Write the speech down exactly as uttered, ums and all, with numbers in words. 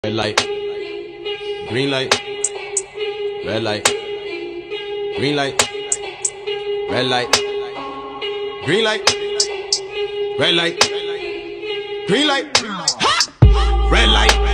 Red light, green light, red light, green light, red light, green light, red light, green light, ha! Red light.